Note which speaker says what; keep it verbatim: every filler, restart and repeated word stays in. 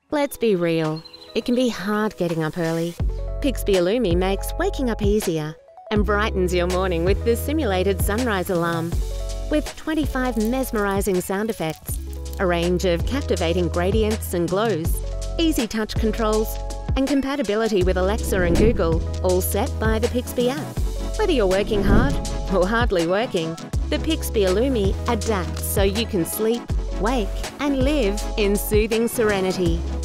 Speaker 1: Let's be real, it can be hard getting up early. Pixbee Illumi makes waking up easier and brightens your morning with the simulated sunrise alarm. With twenty-five mesmerizing sound effects, a range of captivating gradients and glows, easy touch controls, and compatibility with Alexa and Google, all set by the Pixbee app. Whether you're working hard or hardly working, the Pixbee Illumi adapts so you can sleep, wake, and live in soothing serenity.